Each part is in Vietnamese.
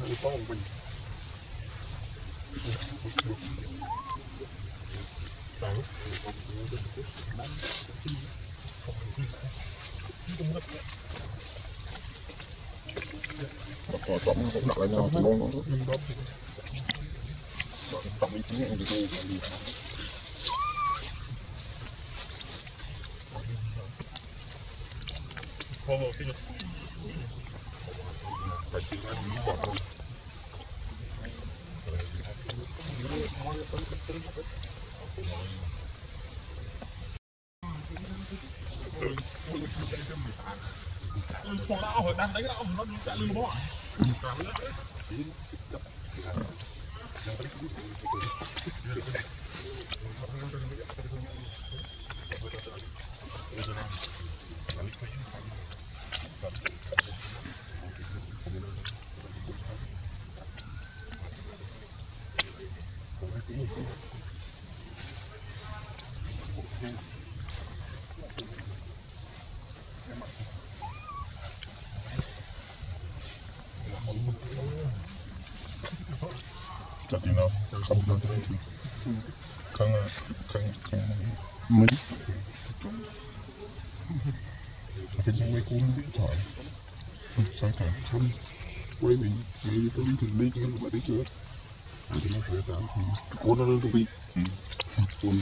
Có trọng cũng nặng lại nhau thì nó trọng đi xuống thì bỏ đau rồi đang đánh đau nó chạy lưng bỏ chặt thì nó không được thì không mấy cái gì mấy cuốn trời sao trời không quay mình đi tôi đi đi chứ mà đi chưa thì nó phải tạo cuốn nó lên tôi đi cuốn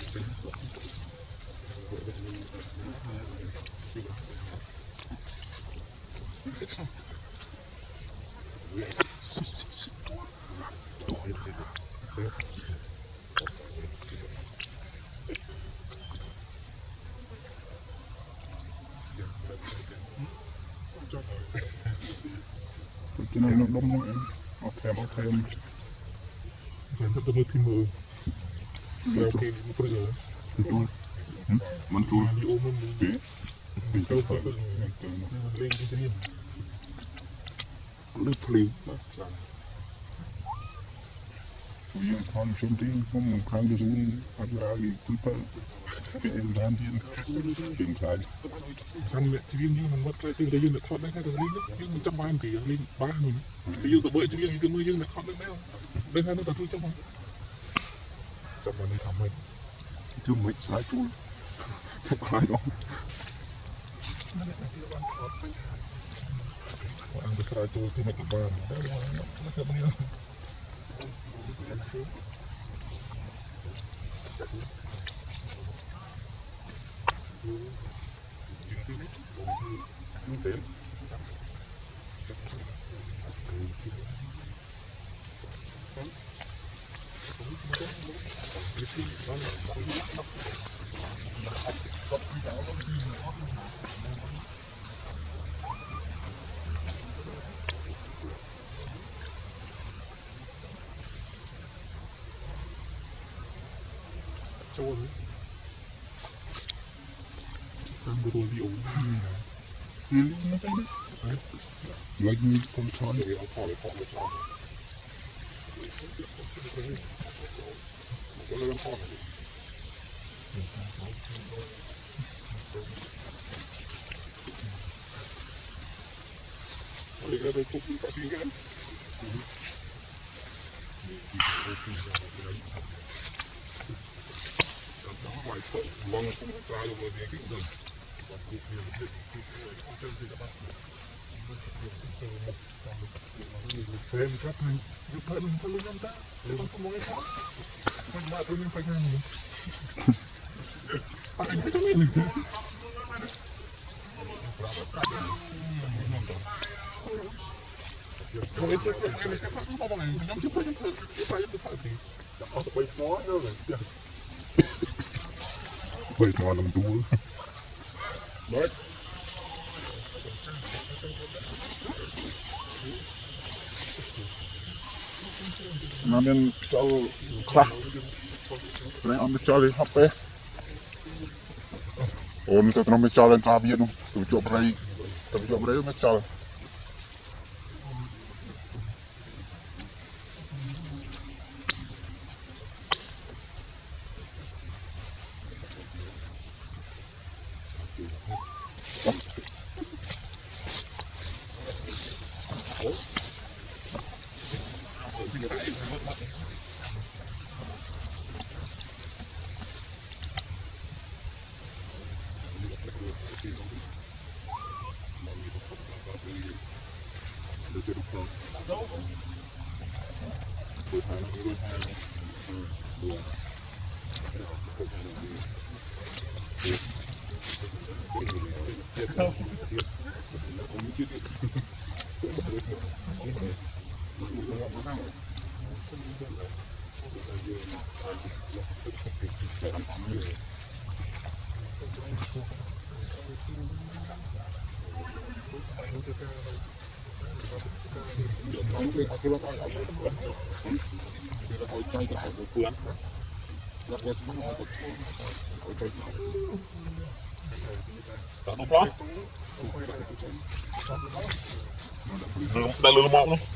cái này nó đông nó ở thêm phải tập mới thêm mờ leo kia bây giờ mình chui đi ôm mình đi đâu phải lên cái gì lên phơi Vì con chúng tôi có một kháng được xuống phát ra thì cứ phải cái em đàn tiền sai ăn mẹ chỉ riêng nhưng mà mất cái tiền đấy dương được thoát đấy cái riêng đấy nhưng 130 tỷ lên 3 mình thì dương tụi bơi chỉ riêng cái mưa dương được thoát đấy đâu đây hai nó tập trung trong mà đi thầm mình chứ mấy sai chuối không phải đâu ăn được sai chuối thì mình cũng bàn đấy nó sẽ bao nhiêu trôi đang vừa rồi bị ốm nó thấy đấy lấy như con sói để ông thỏ một con có lên con đây là đây cũng có gì cái ngoài phở mong cũng ra được một cái rừng xem các anh thân luôn em ta không có cái khó mình mà tôi nên phải nghe mình anh phải cho mình không biết trước em sẽ phát không bao này nhóm trước phải thì nó bay phó nữa rồi vậy mà làm đua đấy nó nên cho khắc đấy ông cho đi hấp bé ôn cho nó mới cho lên ta biết luôn từ chỗ đây mới cho Đã lừa mọc luôn.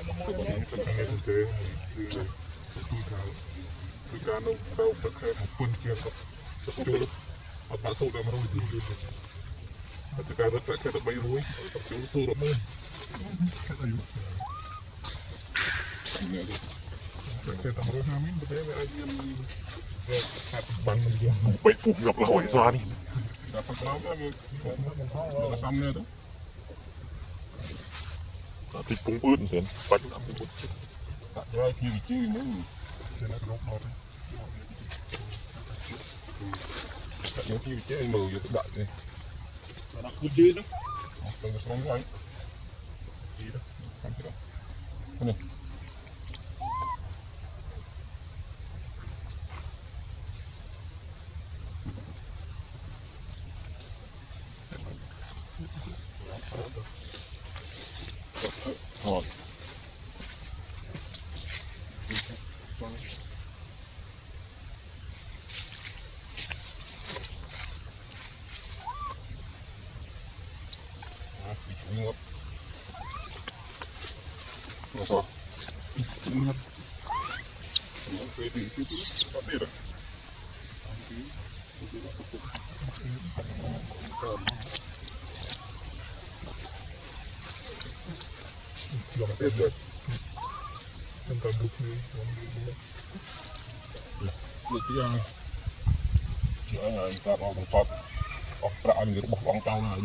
Cái nó đâu phải khai một quân chia cặp chỗ ở bản sâu đã mà đâu đi đi cái rất phải khai được bay núi tập chỗ sâu đó mới khai tầm rồi hai miếng bé ai em hạt bằng mình kia bay phút gặp là hỏi xoa đi đã phát máu cái xong nữa đó thì cũng ướt rồi bắt làm cái bút tại ra thì chứ nữa thế nó lốp lót những cái chế anh mờ vô cái đại này nó cứ chế đó từ nó xuống ngay chế đó không chế đó này rồi ngập nó sao ngập cái gì chứ bắt đi rồi giờ mà tiếp rồi chúng ta đục đi được chưa chữa là ta vào một phật hoặc ra người bọc bóng tao này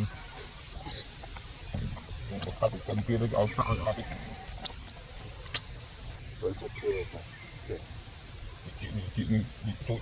một cái cần kia nóเอาsaoเอาไปrồi cột kia chị tôi